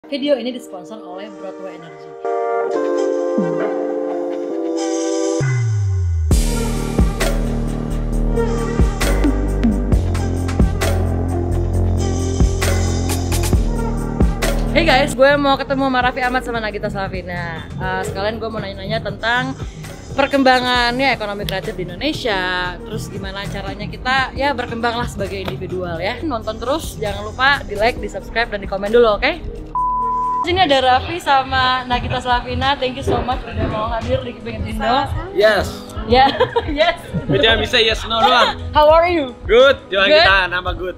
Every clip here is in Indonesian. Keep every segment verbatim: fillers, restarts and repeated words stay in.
Video ini disponsor oleh Broadway Energy. Hey guys, gue mau ketemu sama Raffi Ahmad sama Nagita Slavina. Uh, sekalian gue mau nanya-nanya tentang perkembangannya ekonomi kreatif di Indonesia. Terus gimana caranya kita ya berkembang lah sebagai individual ya. Nonton terus, jangan lupa di like, di subscribe, dan di komen dulu, oke? Okay? Sini ada Raffi sama Nagita Slavina. Thank you so much udah mau hadir di Kepengen Indo. Yes. Ya, yes. Jangan bisa yes no doang. How are you? Good. Jangan Good? kita nambah good.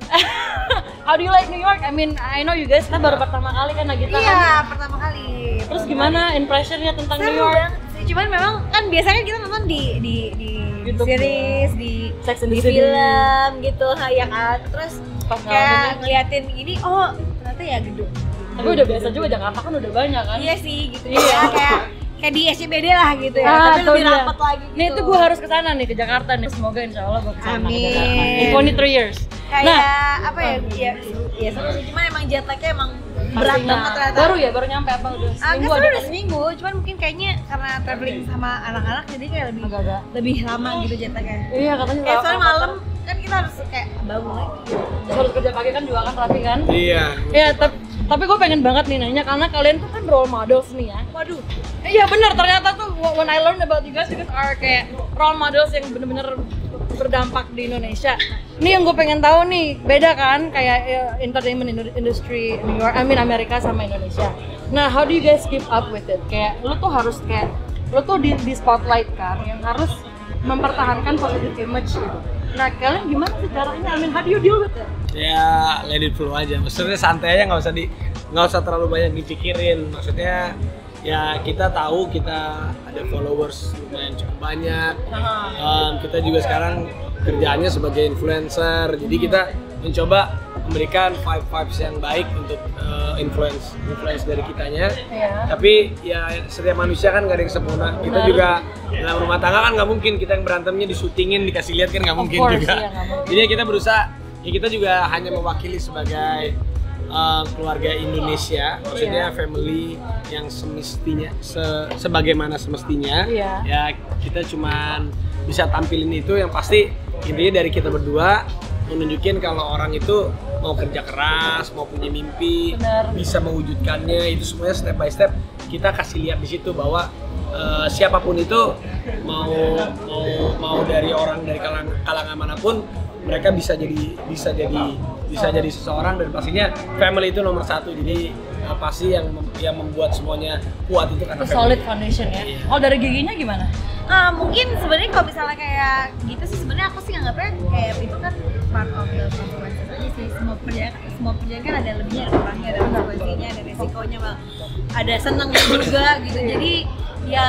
How do you like New York? I mean, I know you guys kan baru pertama kali kan Nagita kan? Iya, pertama kali. Terus gimana impressionnya tentang New Seru York? banget sih. Cuman memang kan biasanya kita nonton di di di YouTube series, ya. di Sex and di the City. film gitu, ya kan. Terus Pas kayak ngalamin. ngeliatin ini, oh ternyata ya gedung. Tapi udah biasa juga, Jakarta kan udah banyak kan? Iya sih, gitu Iya. ya. Kayak kayak di S C B D lah gitu ya. Ah, Tapi tuh lebih dia. rapat lagi gitu. Nih itu gue harus kesana nih, ke Jakarta nih. Semoga insya Allah gue kesana ke Amin. Jakarta in twenty-three years. kayak Nah, apa ya? Ya, ya seru sih. Cuman emang jet lagnya emang berat pastinya. banget ternyata. Baru ya, baru nyampe apa udah Agak seminggu seru ada udah kali? seminggu, cuman mungkin kayaknya karena traveling sama anak-anak jadi kayak lebih Agak-agak. lebih lama gitu jet lagnya. Iya katanya Kayak lama- soalnya malam kan kita harus kayak bangun lagi. Terus harus kerja pagi kan juga kan Raffi kan? Iya. Iya, tapi tapi gue pengen banget nih nanya karena kalian tuh kan role models nih ya. Waduh, Iya bener, ternyata tuh when I learned about you guys, you guys are kayak role models yang bener-bener berdampak di Indonesia. Ini yang gue pengen tahu nih, beda kan kayak uh, entertainment industry New York, I mean Amerika sama Indonesia. Nah, how do you guys keep up with it? Kayak lu tuh harus kayak, lu tuh di, di spotlight kan, yang harus mempertahankan positive image gitu. Nah, kalian gimana sih caranya? I mean, how do you deal with it? Ya let it flow aja. Maksudnya santai aja, nggak usah di nggak usah terlalu banyak dipikirin. Maksudnya ya kita tahu kita ada followers lumayan cukup banyak. Um, kita juga sekarang kerjaannya sebagai influencer. Jadi kita mencoba memberikan vibe-vibes yang baik untuk uh, influence influence dari kitanya. Iya. Tapi ya setiap manusia kan gak ada yang sempurna. Kita Benar. juga dalam rumah tangga kan nggak mungkin kita yang berantemnya disutingin dikasih lihat kan nggak Of mungkin course, juga. iya, nggak mungkin. Jadi kita berusaha ya kita juga hanya mewakili sebagai uh, keluarga Indonesia, maksudnya Iya. family yang semestinya se- sebagaimana semestinya. Iya. Ya kita cuman bisa tampilin itu, yang pasti intinya dari kita berdua menunjukin kalau orang itu mau kerja keras, mau punya mimpi, Benar. bisa mewujudkannya, itu semuanya step by step kita kasih lihat di situ bahwa uh, siapapun itu mau mau mau dari orang dari kalang, kalangan manapun, mereka bisa jadi bisa jadi bisa jadi seseorang, dan pastinya family itu nomor satu. Jadi uh, pasti yang mem- yang membuat semuanya kuat itu karena Itu family. solid foundation ya. Iya. Oh, dari giginya gimana? ah mungkin sebenarnya kalau misalnya kayak gitu sih sebenarnya aku sih nganggapnya kayak itu kan part of the consequences aja sih. Semua perjalanan semua perjalanan kan ada lebihnya, ada kurangnya, ada konsekuensinya, ada resikonya, Bang. Ada senangnya juga gitu. Jadi ya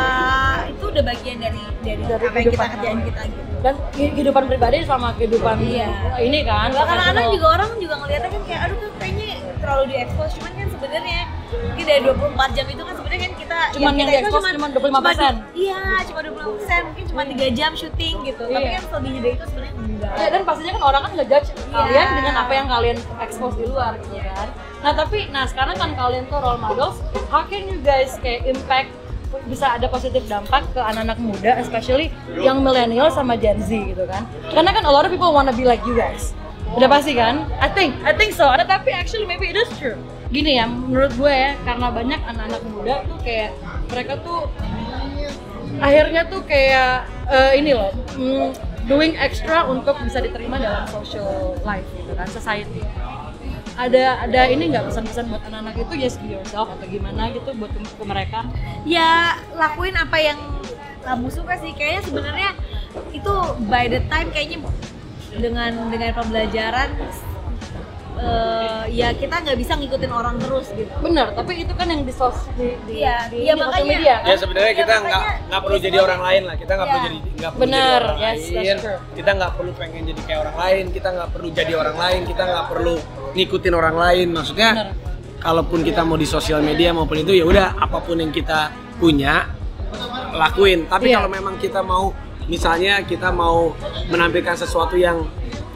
itu udah bagian dari dari, Dari apa yang kita kehidupan kerjain kita gitu. Dan kehidupan pribadi sama kehidupan Iya. ini kan. Bahkan kadang profesional. juga orang juga ngeliatnya kan kayak aduh kan kayaknya terlalu diekspos, cuman kan sebenarnya mungkin dari dua puluh empat jam itu kan sebenarnya kan kita Cuman yang kita itu diekspos cuman dua puluh lima persen. cuma- iya cuma dua puluh lima persen, mungkin cuma tiga jam syuting gitu, tapi Iya. kan selebihnya dari itu sebenarnya enggak. Ya, dan pastinya kan orang kan ngejudge Iya. kalian dengan apa yang kalian expose di luar gitu kan. Nah tapi, nah sekarang kan kalian tuh role models, how can you guys kayak impact, bisa ada positif dampak ke anak-anak muda, especially yang millennial sama Gen Z gitu kan. Karena kan a lot of people wanna be like you guys. Udah pasti kan? I think, I think so. Ada, tapi actually maybe it is true. Gini ya, menurut gue ya, karena banyak anak-anak muda tuh kayak mereka tuh akhirnya tuh kayak eh, ini loh, mm, doing extra untuk bisa diterima dalam social life gitu kan, society. Ada ada ini nggak pesan-pesan buat anak-anak itu, just be yourself atau gimana gitu buat ke ke mereka? Ya lakuin apa yang kamu suka sih, kayaknya sebenarnya itu by the time kayaknya dengan dengan pembelajaran eh, ya kita nggak bisa ngikutin orang terus gitu. Bener, tapi itu kan yang di sos di, di, Iya, di, iya, di makanya- sosial media kan? Ya sebenarnya Ya, kita nggak makanya nggak perlu ya, jadi orang lain lah, kita nggak ya. perlu jadi nggak perlu Bener, jadi orang yes, that's lain, true. kita nggak perlu pengen jadi kayak orang lain, kita nggak perlu jadi orang lain, kita nggak perlu ngikutin orang lain. Maksudnya Bener. kalaupun kita mau di sosial media maupun itu, ya udah apapun yang kita punya lakuin. Tapi Iya. kalau memang kita mau, misalnya kita mau menampilkan sesuatu yang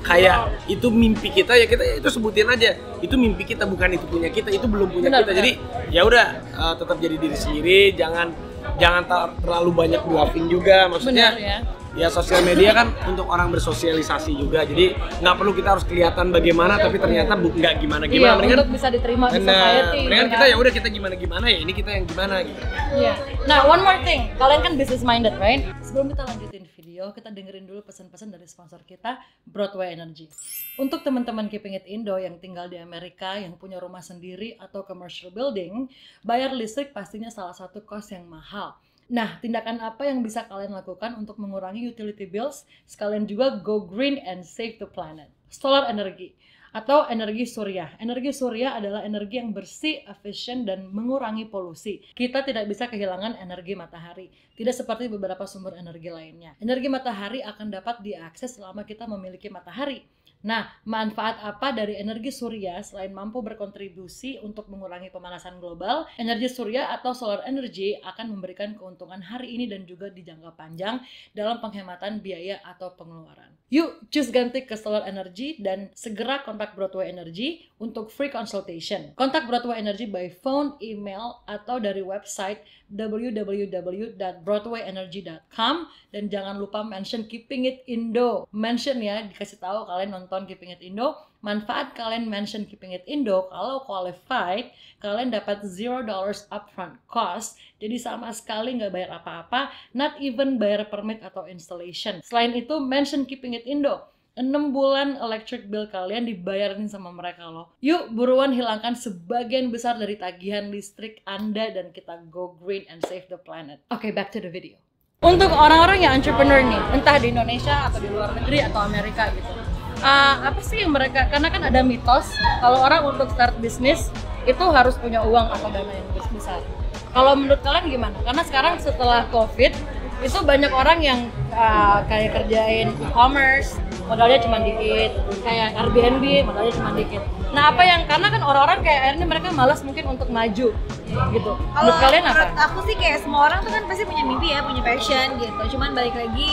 kayak itu mimpi kita ya kita itu sebutin aja itu mimpi kita bukan itu punya kita itu belum punya Benar, kita benar. jadi ya udah uh, tetap jadi diri sendiri jangan jangan ter- terlalu banyak bluffing juga maksudnya Benar ya. ya sosial media kan untuk orang bersosialisasi juga jadi nggak perlu kita harus kelihatan bagaimana tapi ternyata bu- nggak gimana Iya, gimana untuk bisa diterima di Benar. society. Mendingan ya kita kan? ya udah kita gimana gimana ya ini kita yang gimana gitu. Iya. Nah, one more thing. Kalian kan business minded, right? Sebelum kita lanjutin video, kita dengerin dulu pesan-pesan dari sponsor kita, Broadway Energy. Untuk teman-teman Keeping It Indo yang tinggal di Amerika, yang punya rumah sendiri atau commercial building, bayar listrik pastinya salah satu kos yang mahal. Nah, tindakan apa yang bisa kalian lakukan untuk mengurangi utility bills, sekalian juga go green and save the planet? Solar energy atau energi surya. Energi surya adalah energi yang bersih, efisien, dan mengurangi polusi. Kita tidak bisa kehilangan energi matahari. Tidak seperti beberapa sumber energi lainnya. Energi matahari akan dapat diakses selama kita memiliki matahari. Nah, manfaat apa dari energi surya selain mampu berkontribusi untuk mengurangi pemanasan global? Energi surya atau solar energy akan memberikan keuntungan hari ini dan juga di jangka panjang dalam penghematan biaya atau pengeluaran. Yuk, cus ganti ke solar energy dan segera kontak Broadway Energy untuk free consultation. Kontak Broadway Energy by phone, email, atau dari website w w w dot broadway energy dot com dan jangan lupa mention Keeping It Indo. Mention ya, dikasih tahu kalian nonton Keeping It Indo. Manfaat kalian mention Keeping It Indo, kalau qualified, kalian dapat zero dollars upfront cost. Jadi sama sekali nggak bayar apa-apa, not even bayar permit atau installation. Selain itu, mention Keeping It Indo. enam bulan electric bill kalian dibayarin sama mereka loh. Yuk buruan hilangkan sebagian besar dari tagihan listrik Anda dan kita go green and save the planet. Oke, okay, back to the video. Untuk orang-orang yang entrepreneur nih, entah di Indonesia atau di luar negeri atau Amerika gitu. Uh, apa sih yang mereka, karena kan ada mitos kalau orang untuk start bisnis itu harus punya uang atau dana yang besar. Kalau menurut kalian gimana? Karena sekarang setelah COVID itu banyak orang yang uh, kayak kerjain e-commerce, modalnya cuma dikit, kayak Airbnb, modalnya cuma dikit. Nah apa yang, karena kan orang-orang kayak akhirnya mereka malas mungkin untuk maju gitu. Menurut kalian apa? Menurut aku sih kayak semua orang tuh kan pasti punya mimpi ya, punya passion gitu. Cuman balik lagi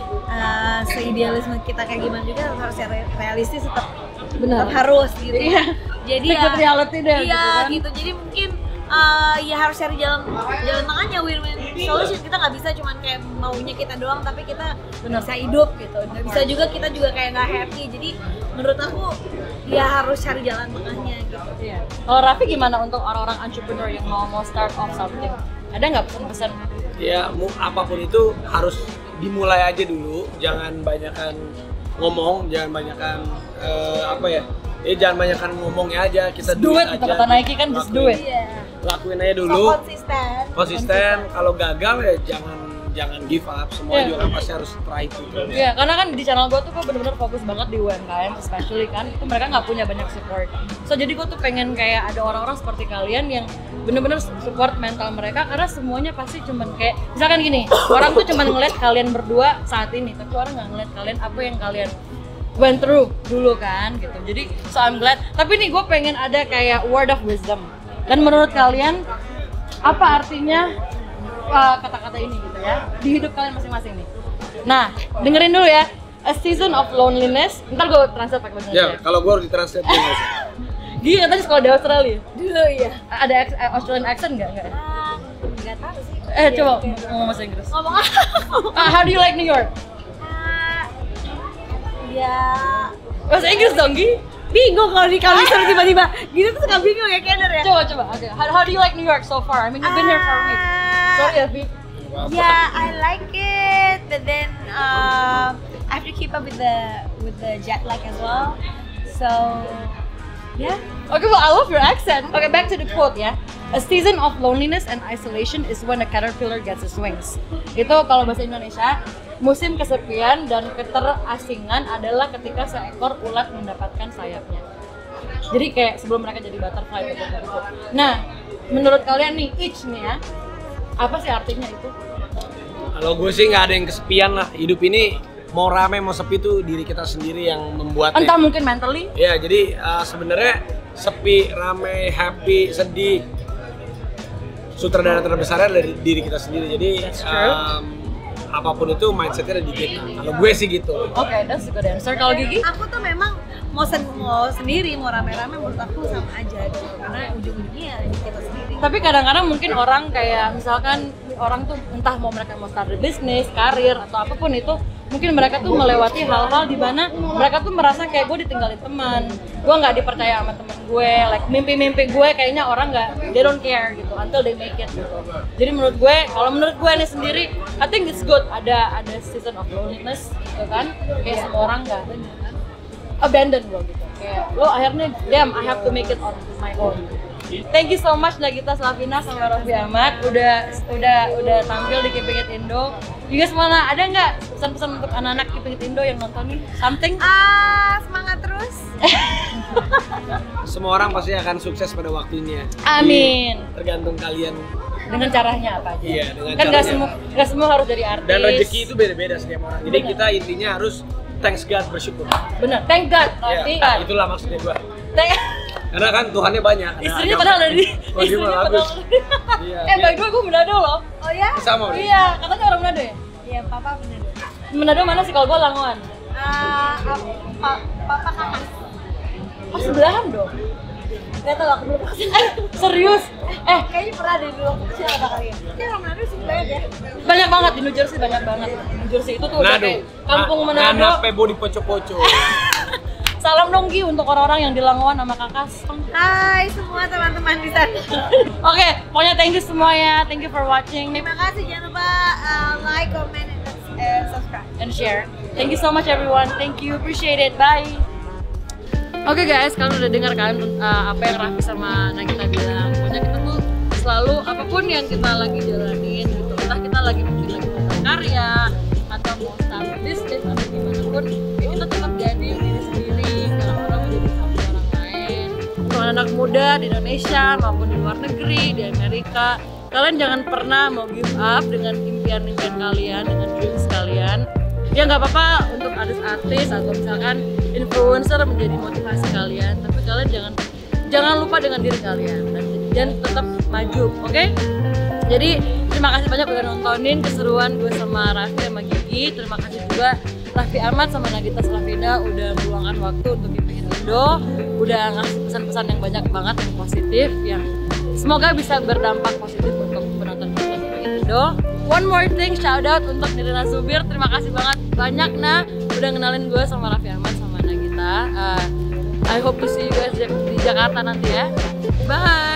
uh, seidealisme kita kayak gimana juga harus realistis, tetap Benar. tetap harus gitu. Iya. Jadi Stick ya, with reality deh, iya gitu kan. gitu. Jadi mungkin uh, ya harus cari jalan jalan tengahnya, win-win solution. Kita nggak bisa cuman kayak maunya kita doang, tapi kita Benar. bisa hidup gitu. Nggak bisa juga kita juga kayak nggak happy. Jadi menurut aku ya harus cari jalan tengahnya gitu. Iya. Kalau Raffi gimana untuk orang-orang entrepreneur yang mau mau start off something? Ada nggak pesan-pesan? Ya mau apapun itu harus dimulai aja dulu, jangan banyakan ngomong, jangan banyakan uh, apa ya? Ya jangan banyakan ngomongnya aja, kita Do it, aja. kata Nike kan just do it. Iya. Lakuin aja So, dulu. konsisten. Konsisten, kalau gagal ya jangan jangan give up, semua Iya. juga kan pasti harus try itu terus. Iya, karena kan di channel gue tuh gue bener-bener fokus banget di U M K M, especially kan itu mereka nggak punya banyak support. So jadi gue tuh pengen kayak ada orang-orang seperti kalian yang bener-bener support mental mereka, karena semuanya pasti cuman kayak misalkan gini, orang tuh cuman ngeliat kalian berdua saat ini, tapi orang nggak ngeliat kalian apa yang kalian went through dulu kan gitu. Jadi so I'm glad. Tapi nih gue pengen ada kayak word of wisdom. Dan menurut kalian apa artinya uh, kata-kata ini gitu ya di hidup kalian masing-masing nih? Nah, dengerin dulu ya. A season of loneliness. Ntar gue translate pakai bahasa Ya, Indonesia. kalau gue harus ditranslate ya nggak usah. Gini katanya sekolah di Australia. Dulu ya. Ada ex- eh, Australian accent nggak? Nggak. Ah, nggak tahu sih. Eh Iya, coba oke. ngomong bahasa Inggris. Ngomong apa? Ah, how do you like New York? Ah, ya Bahasa Inggris dong, Gi. bingung kalau di kalau disuruh tiba-tiba gitu tuh suka bingung ya Kenner ya. Coba coba. Oke. How, how do you like New York so far? I mean, you've been here for a week. Ah, Sorry ya, Vi. Yeah, I like it, but then um, I have to keep up with the with the jet lag as well. So yeah. Okay, well, I love your accent. Okay, back to the quote ya. A season of loneliness and isolation is when a caterpillar gets its wings. Itu kalau bahasa Indonesia, musim kesepian dan keterasingan adalah ketika seekor ulat mendapatkan sayapnya. Jadi kayak sebelum mereka jadi butterfly gitu. Nah, menurut kalian nih, each nih ya, apa sih artinya itu? Kalau gue sih nggak ada yang kesepian lah. Hidup ini mau rame mau sepi tuh diri kita sendiri yang membuatnya. Entah mungkin mentally. Ya, jadi uh, sebenarnya sepi, rame, happy, sedih, sutradara terbesarnya dari diri kita sendiri. Jadi That's true. um, apapun itu mindsetnya ada di kita. Kalau gue sih gitu. Oke, okay, that's a good answer. Kalau Gigi? Aku tuh memang mau, sen mau sendiri, mau rame-rame menurut aku sama aja gitu. Karena ujung-ujungnya ya di kita sendiri. Tapi kadang-kadang mungkin orang kayak misalkan orang tuh entah mau mereka mau start bisnis, karir atau apapun itu, mungkin mereka tuh melewati hal-hal di mana mereka tuh merasa kayak gue ditinggalin teman, gue nggak dipercaya sama temen gue, like mimpi-mimpi gue kayaknya orang nggak, they don't care gitu until they make it gitu. Jadi menurut gue, kalau menurut gue ini sendiri, I think it's good ada ada season of loneliness gitu kan, kayak semua orang nggak abandon gue gitu, kayak lo akhirnya damn I have to make it on my own. Thank you so much Nagita Slavina sama Raffi Ahmad udah udah udah tampil di Keeping It Indo. Juga semana ada nggak pesan-pesan untuk anak-anak Keeping It Indo yang nonton nih? Something? Ah, semangat terus. Semua orang pasti akan sukses pada waktunya. Amin. Jadi, tergantung kalian dengan caranya apa aja. Iya, dengan kan nggak caranya. semua nggak semua harus jadi artis. Dan rezeki itu beda-beda setiap orang. Jadi Bener. kita intinya harus thanks God, bersyukur. Bener. Thank God. Raffi. Ya, itulah maksudnya gua. Thank. Karena kan Tuhannya banyak. Ada Istrinya agama. padahal ada di. Oh, dia Istrinya mah padahal. bagus. Iya, Eh, dia- by the way gue Manado loh. Oh ya? Sama udah. Iya, katanya orang Manado ya. Iya, papa bener. Manado mana sih kalau gue Lamongan? Ah, pa papa kakak. Oh sebelahan dong. Gak tau aku belum kesini. Eh serius? Eh Kayaknya pernah deh dulu aku kecil apa kali ya. Kayak orang Manado sih banyak ya. banyak banget di New Jersey, banyak banget. New Jersey itu tuh udah Nado. kayak kampung Na- Manado. Nana pebo di poco-poco. Salam dong Gi untuk orang-orang yang di Langowan sama Kakas. Hai semua teman-teman di sana. Oke, pokoknya thank you semuanya. Thank you for watching Terima kasih, jangan lupa uh, like, comment, and uh, subscribe. and share. Thank you so much everyone. Thank you, appreciate it. Bye. Oke guys, kalian udah dengar kan uh, apa yang Raffi sama Nagita bilang. Pokoknya kita tuh selalu apapun yang kita lagi jalanin gitu, entah kita lagi mungkin lagi mau karya atau mau start bisnis atau gimana pun, ya kita tetap jadi diri sendiri, jangan pernah menjadi sama orang lain. Untuk anak muda di Indonesia maupun di luar negeri, di Amerika, kalian jangan pernah mau give up dengan impian-impian kalian, dengan dreams kalian. Ya nggak apa-apa untuk artis-artis atau misalkan influencer menjadi motivasi kalian, tapi kalian jangan jangan lupa dengan diri kalian dan, dan tetap maju, oke? Okay? Jadi terima kasih banyak udah nontonin keseruan gue sama Raffi sama Gigi. Terima kasih juga Raffi Ahmad sama Nagita Slavina udah meluangkan waktu untuk Keeping It Indo, udah ngasih pesan-pesan yang banyak banget yang positif, yang semoga bisa berdampak positif untuk penonton Keeping It Indo. One more thing, shout out untuk Nirina Zubir. Terima kasih banget banyak nah udah kenalin gue sama Raffi Ahmad sama Nagita. Uh, I hope to see you guys di Jakarta nanti ya. Bye.